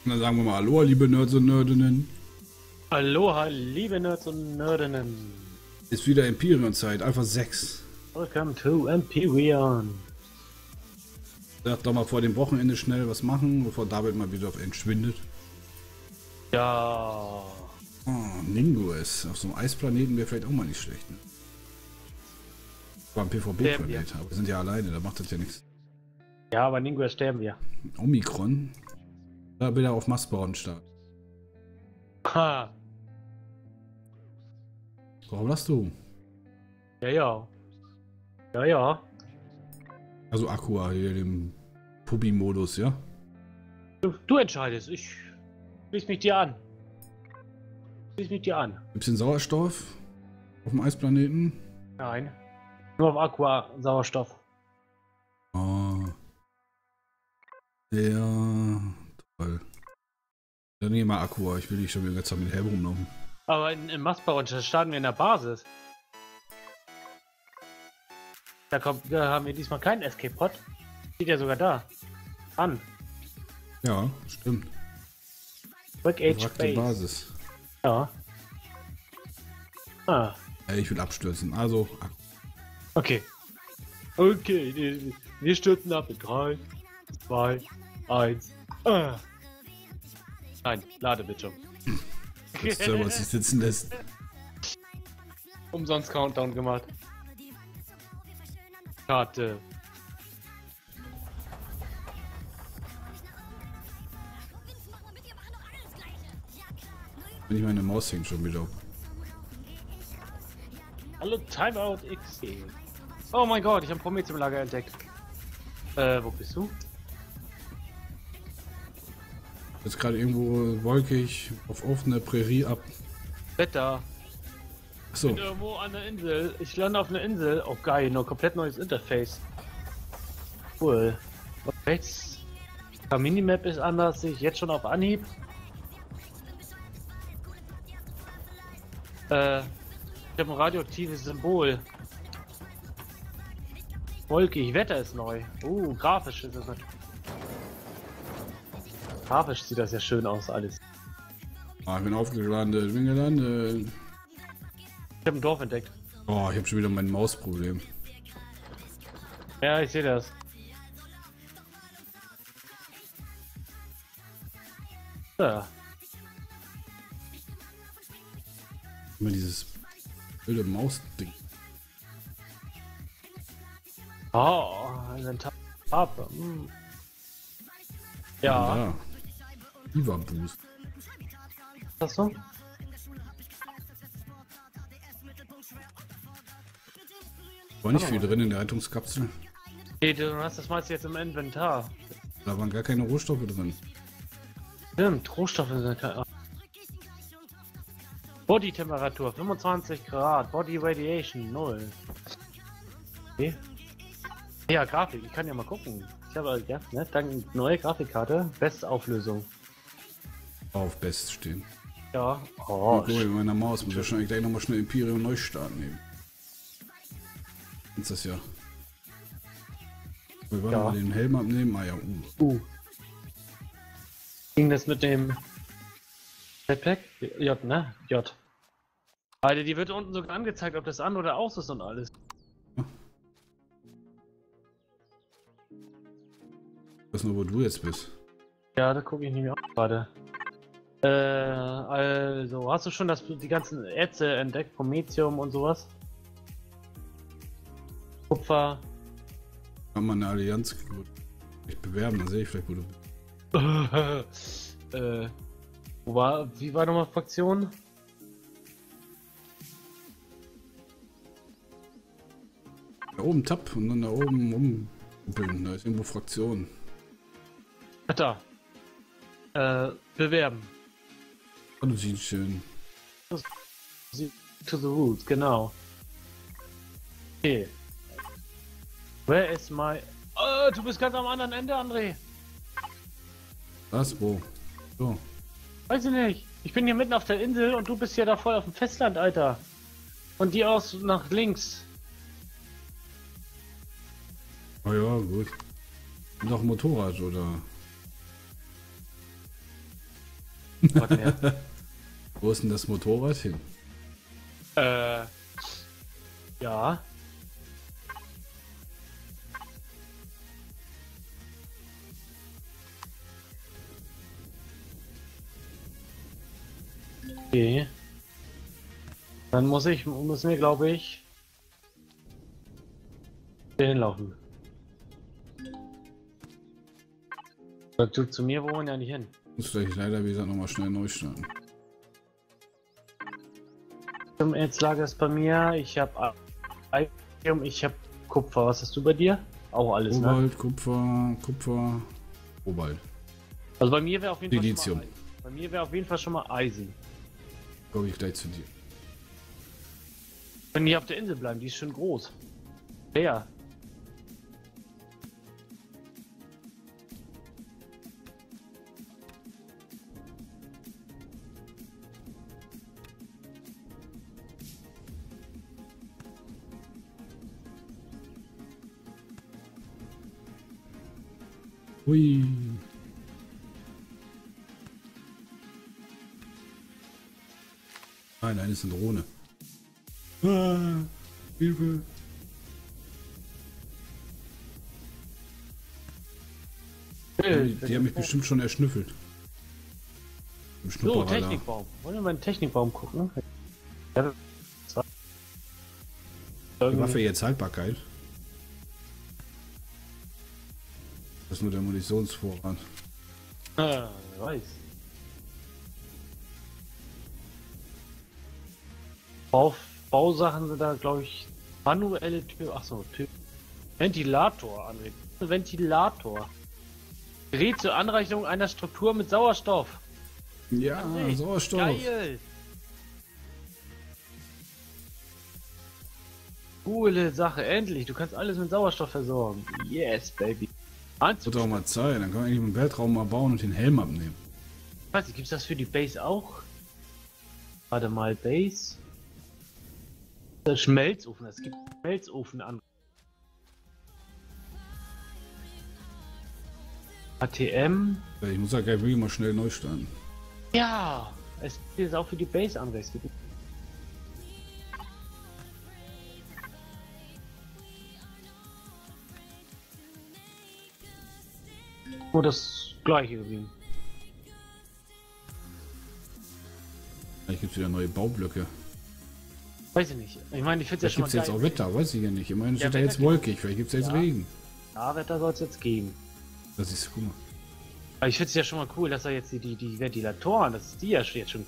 Und dann sagen wir mal Hallo, liebe Nerds und Nerdinnen. Aloha, liebe Nerds und Nerdinnen. Ist wieder Empyrean-Zeit, Alpha 6. Welcome to Empyrean. Sag doch mal vor dem Wochenende schnell was machen, bevor David mal wieder entschwindet. Ja. Oh, Ningues. Auf so einem Eisplaneten wäre vielleicht auch mal nicht schlecht. Ne? War ein PvP-Planet, aber wir sind ja alleine, da macht das ja nichts. Ja, aber Ningu sterben wir. Omikron. Da will er auf Mastbauen starten. Ha. Warum lachst du? Ja, ja. Ja, ja. Also Aqua, hier dem Pubi-Modus, ja? Du entscheidest. Ich schließ mich dir an. Schließ mich dir an. Gibt's den Sauerstoff auf dem Eisplaneten? Nein. Nur auf Aqua Sauerstoff. Oh. Sehr toll. Dann nehmen wir Aqua, ich will nicht schon wieder ganz mit Helm rumlaufen. Aber in Mastbau starten wir in der Basis. Da haben wir diesmal keinen Escape-Pod. Steht ja sogar da. An. Ja, stimmt. Quick Age Base. Base. Basis. Ja. Ah. Ich will abstürzen, also. Okay. Okay, wir stürzen ab in 3, 2, 1. Ah. Nein, Ladebildschirm. Das Server sich sitzen lässt. Umsonst Countdown gemacht. Karte. Wenn ich meine Maus hängt schon wieder. Hallo Timeout XD. Oh mein Gott, ich habe Prometheum-Lager entdeckt. Wo bist du? Jetzt gerade irgendwo wolkig auf offene Prärie ab. Wetter. Ich Achso, bin irgendwo an der Insel. Ich lande auf einer Insel. Oh geil, nur komplett neues Interface. Cool. Und rechts. Die Minimap ist anders, sehe ich jetzt schon auf Anhieb. Ich habe ein radioaktives Symbol. Wolkig, Wetter ist neu. Grafisch ist das natürlich. Grafisch sieht das ja schön aus, alles. ich bin aufgelandet, ich bin gelandet. Ich habe ein Dorf entdeckt. Oh, ich habe schon wieder mein Mausproblem. Ja, ich sehe das. Ja. Immer dieses blöde Maus-Ding. Oh, Inventar. Hm. Ja. Da. Viva Boost. Was so? War nicht viel drin in der Rettungskapsel. Nee, du hast das meiste jetzt im Inventar. Da waren gar keine Rohstoffe drin. Stimmt, Rohstoffe sind kein. Body-Temperatur 25 Grad, Body Radiation 0. Okay. Ja, Grafik, ich kann ja mal gucken. Ich habe ja, ne, dank neue Grafikkarte, Bestauflösung. Auf Best stehen. Ja. Oh, guck mal, mit meiner Maus muss ich wahrscheinlich gleich nochmal schnell Imperium neu starten nehmen. Ist das ja. Wir wollen mal den Helm abnehmen. Ah ja, Ging das mit dem Jetpack? J, ne? J. Alter, die wird unten sogar angezeigt, ob das an oder aus ist und alles. Ich weiß nur, wo du jetzt bist. Ja, da gucke ich nicht mehr gerade. Also, hast du schon die ganzen Erze entdeckt? Promethium und sowas? Kupfer. Kann man eine Allianz ich bewerben, dann sehe ich vielleicht, wo du bist. Wie war nochmal Fraktion? Da oben Tab und dann da oben umbilden. Da ist irgendwo Fraktion. Ach, da. Bewerben. Oh, du siehst schön. To the roots, genau. Okay. Where is my... Oh, du bist ganz am anderen Ende, André. Was? Wo? So. Weiß ich nicht. Ich bin hier mitten auf der Insel und du bist ja da voll auf dem Festland, Alter. Und die aus nach links. Oh ja, gut. Noch ein Motorrad, oder? Was mehr? Wo ist denn das Motorrad hin? Ja. Okay. Dann muss mir, glaube ich, hier hinlaufen. Du zu mir wollen ja nicht hin. Muss vielleicht leider, wie gesagt, nochmal schnell neu starten. Jetzt lag es bei mir, ich habe ich habe Kupfer. Was hast du bei dir? Auch alles, Kobalt, ne? Kupfer, Kobalt. Also bei mir wäre auf jeden Silizium. Fall bei mir wäre auf jeden Fall schon mal Eisen. Komme ich gleich zu dir. Wenn die auf der Insel bleiben, die ist schon groß. Wer? Hui. Nein, ist eine Drohne. Ah, Hilfe. Die haben mich bestimmt schon erschnüffelt. So, Technikbaum. Wollen wir mal einen Technikbaum gucken? Ja, die Waffe jetzt Haltbarkeit. Das ist nur der Munitionsvorrat. wer weiß. Bausachen sind da, glaube ich, manuelle Tür. Achso, Tür. Ventilator anregen. Ventilator. Gerät zur Anreicherung einer Struktur mit Sauerstoff. Ja, Hey, Sauerstoff. Geil. Coole Sache, endlich. Du kannst alles mit Sauerstoff versorgen. Yes, baby. Wird auch mal Zeit. Dann kann man eigentlich im Weltraum mal bauen und den Helm abnehmen. Was, gibt's das für die Base auch? Warte mal, Base. Der Schmelzofen, es gibt Schmelzofen an. ATM. Ich muss ja gleich wirklich mal schnell neu starten. Ja, es gibt jetzt auch für die Base an. Es gibt nur das gleiche geblieben. Vielleicht gibt es wieder neue Baublöcke. Weiß ich nicht. Ich meine, ich finde es ja Vielleicht schon gibt mal es jetzt geil. auch Wetter, weiß ich ja nicht. Ich meine, es Ja, wird ja Wetter jetzt wolkig. Vielleicht gibt es jetzt Ja. Regen. Ja, Wetter soll es jetzt geben. Das ist, guck mal. Aber ich finde es ja schon mal cool, dass er jetzt die Ventilatoren, dass die ja jetzt schon.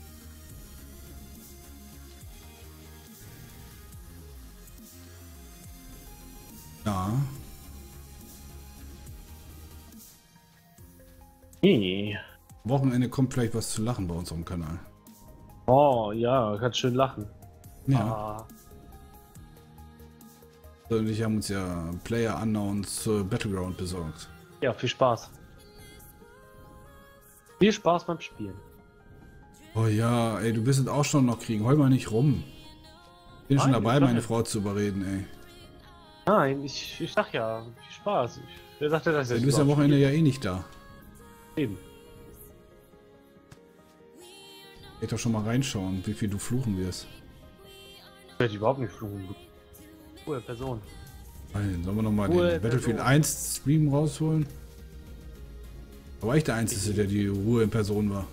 Ja, Nee. Wochenende kommt vielleicht was zu lachen bei unserem Kanal. Oh ja, kannst schön lachen. Ja, Ah, so, und ich haben uns ja Player Unknowns Battleground besorgt. ja, viel Spaß. Viel Spaß beim Spielen. Oh ja, ey, du bist es auch schon noch kriegen. Heul mal nicht rum. Bin schon Nein, dabei, ich sag meine ja- Frau zu überreden, ey. Nein, ich sag ja, viel Spaß. Wer sagte das Ja, jetzt? du bist am überhaupt? Wochenende ja eh nicht da. Eben. Ich doch schon mal reinschauen, wie viel du fluchen wirst. Ich werde überhaupt nicht fluchen. Coole Person. Nein, sollen wir nochmal Ruhe, den Battlefield Person. 1 Stream rausholen? Aber ich der Einzige, der die Ruhe in Person war.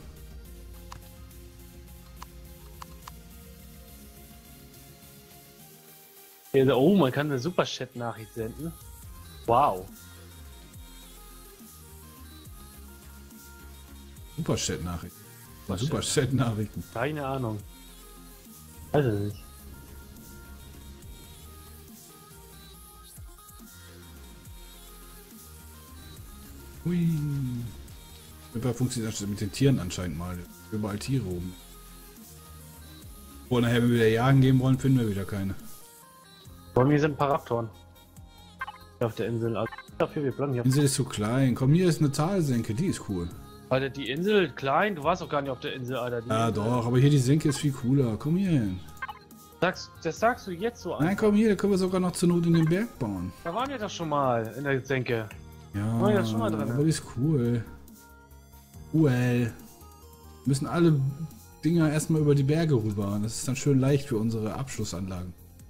Oh, man kann eine Super-Chat-Nachricht senden. Wow. Superchat-Nachrichten. Was Superchat-Nachrichten. Keine Ahnung. Weiß ich nicht. Hui. Überall funktioniert das mit den Tieren anscheinend mal. Überall Tiere oben. Wo nachher, wenn wir wieder jagen gehen wollen, finden wir wieder keine. Bei mir sind ein paar Raptoren. Hier auf der Insel. Also dafür, wir bleiben hier. Die Insel ist zu klein. Komm, hier ist eine Talsenke, die ist cool. Alter, die Insel, klein, du warst doch gar nicht auf der Insel, Alter. Die Ja, Insel. doch, aber hier die Senke ist viel cooler. Komm hier hin. Das sagst du jetzt so Nein, komm hier, da können wir sogar noch zur Not in den Berg bauen. Da waren wir doch schon mal in der Senke. Ja, Oh, ja, schon mal drin, aber die ist cool. Cool. Müssen alle Dinger erstmal über die Berge rüber. Das ist dann schön leicht für unsere Abschlussanlagen.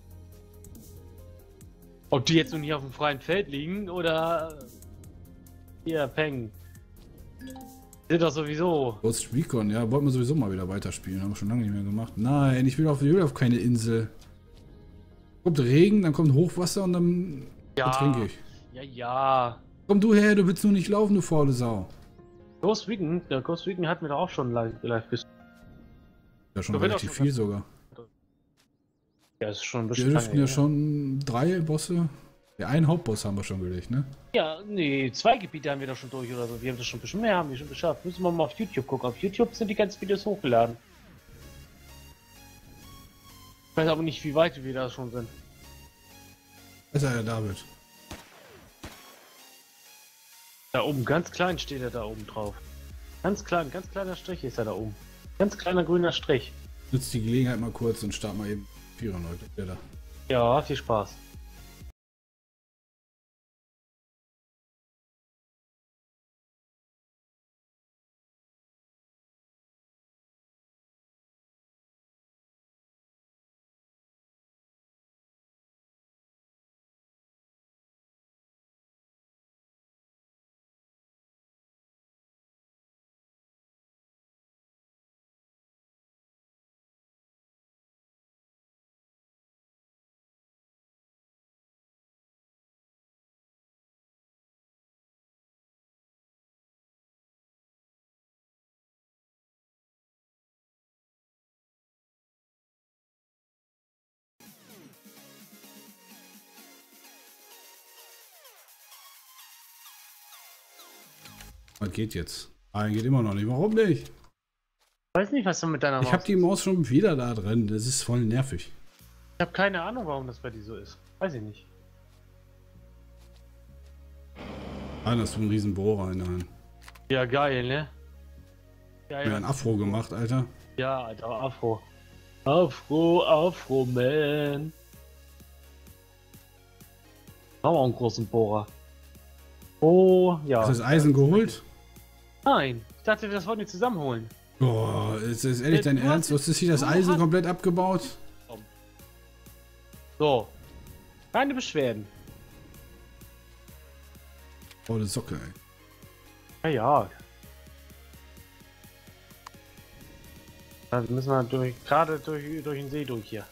Ob die jetzt nun hier auf dem freien Feld liegen oder hier Peng. Sind doch sowieso. Ghost Recon, ja, wollten wir sowieso mal wieder weiterspielen. Haben wir schon lange nicht mehr gemacht. Nein, ich will auf keine Insel. Kommt Regen, dann kommt Hochwasser und dann ertrinke ich. Ja. Komm du her, du willst nur nicht laufen, du faule Sau. Ghost Recon hat mir doch auch schon live gespielt. Ja, schon relativ viel sogar. Ja, ist schon ein Wir bisschen dürften ja schon 3 Bosse. Ja, einen Hauptboss haben wir schon gelegt, ne? Ja, nee, 2 Gebiete haben wir doch schon durch oder so. Wir haben das schon ein bisschen mehr, haben wir schon geschafft. Müssen wir mal auf YouTube gucken. Auf YouTube sind die ganzen Videos hochgeladen. Ich weiß aber nicht, wie weit wir da schon sind. Das ist ja der David. Da oben, ganz klein steht er da oben drauf. Ganz klein, ganz kleiner Strich ist er da oben. Ganz kleiner grüner Strich. Nutzt die Gelegenheit mal kurz und start mal eben 400 Leute. Der da. Ja, viel Spaß. Was geht jetzt? Ah, geht immer noch nicht. Warum nicht? Ich weiß nicht, was du mit deiner Maus Ich habe die Maus schon wieder da drin. Das ist voll nervig. Ich habe keine Ahnung, warum das bei dir so ist. Weiß ich nicht. Ah, da hast du einen riesen Bohrer in der Hand. Ja, geil, ne? Geil. Mir ein Afro gemacht, Alter. Ja, Alter, Afro. Afro-Man. Haben wir auch einen großen Bohrer. Oh, ja. Hast du das Eisen geholt? Nein, ich dachte, das wollten wir zusammenholen. Boah, ist das ehrlich dein Ernst? Du hast hier das Eisen komplett abgebaut? So. Keine Beschwerden. Oh, das Socke, ey. Ja, ja. Dann müssen wir gerade durch den See durch hier.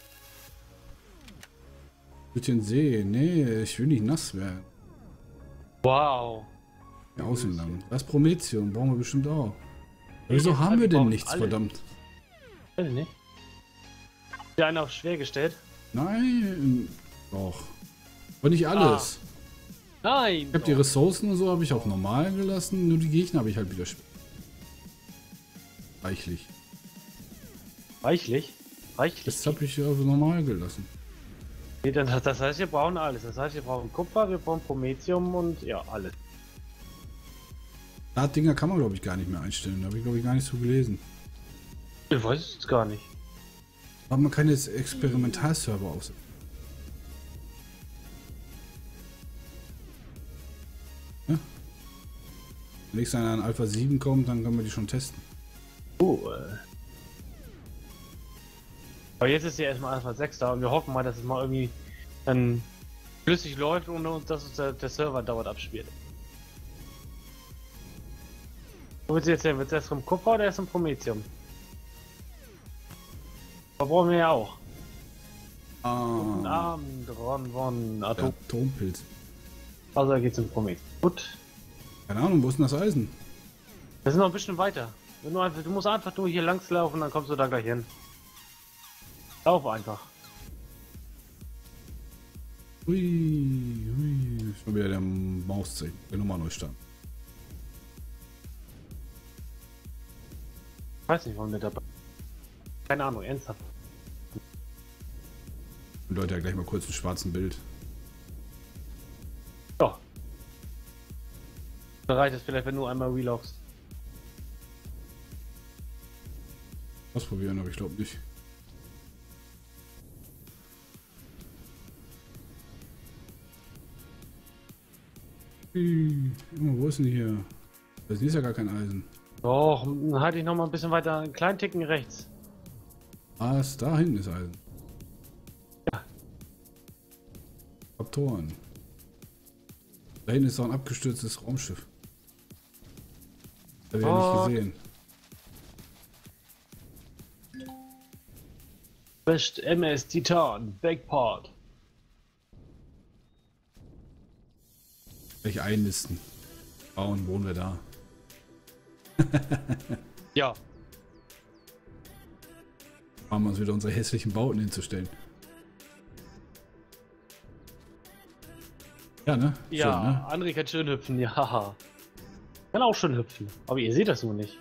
Durch den See? Nee, ich will nicht nass werden. Wow. Ja, außen lang. Das Prometium brauchen wir bestimmt auch. Wieso haben wir denn nichts, verdammt? Weiß ich nicht. Der eine auf schwer gestellt? Nein. Doch. Aber nicht alles. Nein! Ich habe die Ressourcen und so habe ich auf normal gelassen, nur die Gegner habe ich halt wieder reichlich. Reichlich? Reichlich? Das habe ich auf normal gelassen. Nee, das heißt, wir brauchen alles. Das heißt, wir brauchen Kupfer, wir brauchen Prometium und ja, alles. Dinger kann man glaube ich gar nicht mehr einstellen, da habe ich glaube ich gar nicht so gelesen. Ich weiß es jetzt gar nicht. Aber man kann jetzt Experimentalserver aufsetzen. Ja? Wenn nächstes Mal an Alpha 7 kommt, dann können wir die schon testen. Aber jetzt ist ja erstmal Alpha 6 da und wir hoffen mal, dass es mal irgendwie dann flüssig läuft und dass uns der Server dauernd abspielt. Wo willst du jetzt hin? Willst du erst vom Kupfer oder erst vom Prometium? Da brauchen wir ja auch. Guten Abend, Ron von Atompilz. Also da geht's um Prometium. Gut. Keine Ahnung, wo ist denn das Eisen? Wir sind noch ein bisschen weiter. Du musst einfach nur hier langs laufen, dann kommst du da gleich hin. Lauf einfach. Hui, hui. Schon wieder der Mauszeichen. Ich will nochmal neu starten. Ich weiß nicht, warum der dabei. Keine Ahnung, ernsthaft. Und Leute, ja gleich mal kurz ein schwarzen Bild. Ja. Reicht es vielleicht, wenn du einmal relogst. Ausprobieren, aber ich glaube nicht. Wo ist denn hier? Das ist ja gar kein Eisen. Doch, dann halte ich noch mal ein bisschen weiter, einen kleinen Ticken rechts. Was? Da hinten ist Eisen. Ja. Raptoren. Da hinten ist auch ein abgestürztes Raumschiff. Da wäre nicht gesehen. Best MS Titan, Backpart. Gleich einnisten. Bauen, wohnen wir da. Ja. Machen wir uns wieder unsere hässlichen Bauten hinzustellen. Ja, ne? Ja, schön, ne? André kann schön hüpfen, ja. Kann auch schön hüpfen. Aber ihr seht das nur nicht.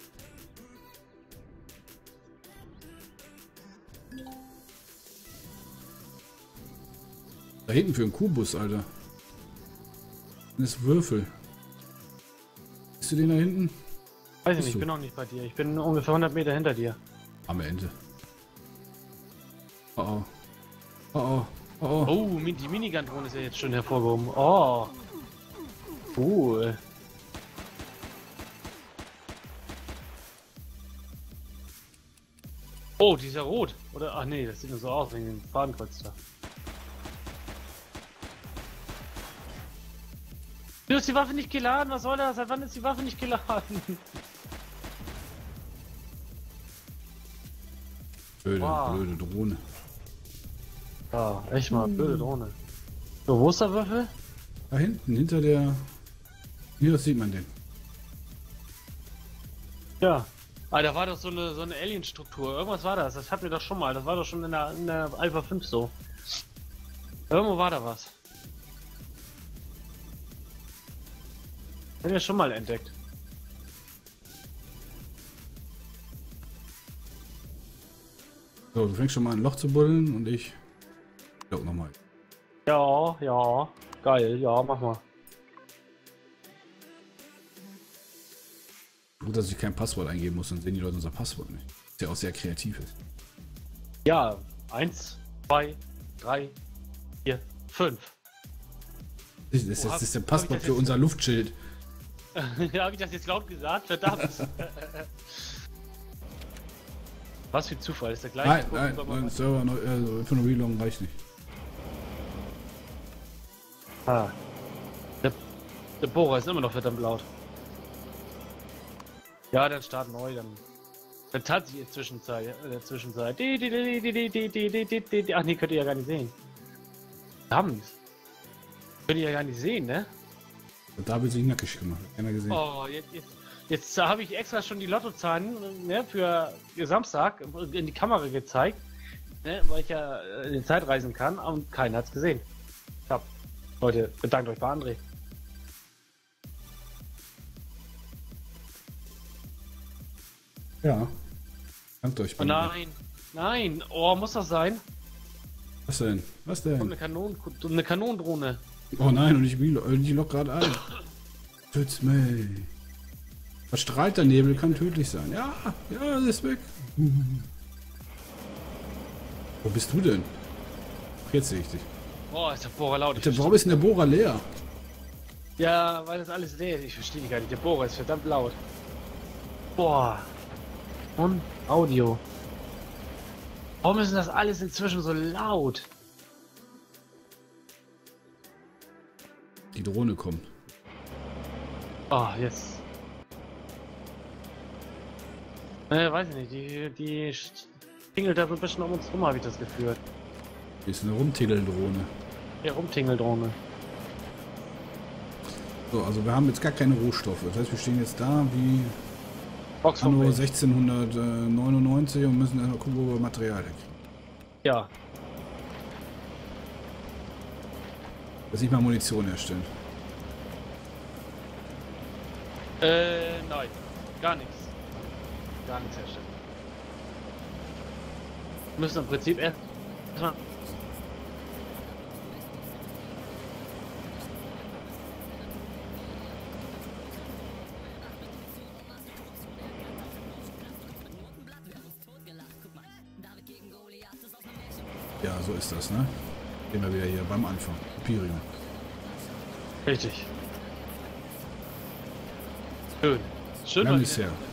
Da hinten für einen Kubus, Alter. Das ist Würfel. Siehst du den da hinten? Weiß ich nicht, ich bin noch nicht bei dir. Ich bin ungefähr 100 Meter hinter dir. Am Ende. Oh oh. Oh oh. Oh oh. Oh, die Minigun-Drohne ist ja jetzt schon hervorgehoben. Oh. Cool. Oh, die ist ja rot. Oder? Ach nee, das sieht nur so aus wegen dem Fadenkreuz da. Du hast die Waffe nicht geladen, was soll das? Seit wann ist die Waffe nicht geladen? Blöde, Wow. blöde Drohne. Ja, echt mal, blöde Drohne. So, wo ist der Würfel? Da hinten, hinter der... Hier sieht man den. Ja. Ah, da war doch so eine Alien-Struktur. Irgendwas war das. Das hatten wir doch schon mal. Das war doch schon in der Alpha 5 so. Irgendwo war da was. Haben wir schon mal entdeckt. So, du fängst schon mal ein Loch zu buddeln und ich... Glaub nochmal. Ja, ja. Geil, ja, mach mal. Gut, dass ich kein Passwort eingeben muss, dann sehen die Leute unser Passwort nicht. Was ja auch sehr kreativ ist. Ja, 1, 2, 3, 4, 5. Das ist der Passwort für unser Luftschild. Ja, habe ich das jetzt laut gesagt? Verdammt. Was für Zufall, ist der gleiche. Nein, Server, für eine Relong reicht nicht. Ah. Der Bohrer ist immer noch verdammt laut. Ja, dann start neu, dann tat sich in der Zwischenzeit. Ach nee, könnt ihr ja gar nicht sehen. Verdammt. Könnt ihr ja gar nicht sehen, ne? Da wird sich nackig gemacht, hat keiner gesehen. Oh, jetzt habe ich extra schon die Lottozahlen, ne, für Samstag in die Kamera gezeigt, ne, weil ich ja in die Zeit reisen kann und keiner hat's gesehen. Ja, Leute, bedankt euch bei André. Ja. Dankt euch Oh nein, nein, oh, muss das sein? Was denn? Was Kommt denn? eine Kanonendrohne. Oh nein, und ich lock gerade ein. Töt's mich. Verstrahlter Nebel kann tödlich sein. Ja, ja, das ist weg. Wo bist du denn? Jetzt sehe ich dich. Boah, ist der Bohrer laut. Warum ist denn der Bohrer leer? Ja, weil das alles leer ist. Ich verstehe gar nicht. Der Bohrer ist verdammt laut. Boah. Und Audio. Warum ist denn das alles inzwischen so laut? Die Drohne kommt. Oh, jetzt. Weiß ich nicht. Die tingelt da so ein bisschen um uns rum, habe ich das Gefühl. Hier ist eine Rumtingeldrohne. Ja, Rumtingeldrohne. So, also wir haben jetzt gar keine Rohstoffe. Das heißt, wir stehen jetzt da wie Box anno vom 1699 und müssen erstmal gucken, wo wir Material kriegen. Ja. Dass ich mal Munition herstellen. Nein. Gar nichts. Gar nichts herstellen. Wir müssen im Prinzip erstmal. Ja, so ist das, ne? Gehen wir wieder hier beim Anfang. Imperium. Richtig. Schön. Schön. Langes her.